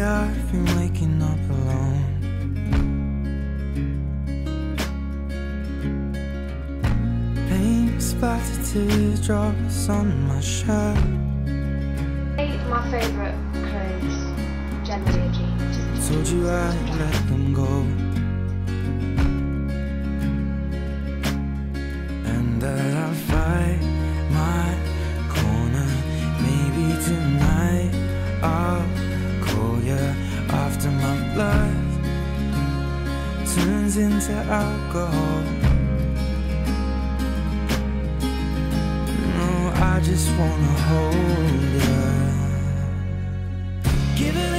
I've been waking up alone. Paint splattered teardrops on my shirt. My favourite clothes, generally are jeans. Told you I'd let them go, and that I'll fight my corner. Maybe tonight I'll call you after my blood turns into alcohol. No, I just wanna hold you. Give it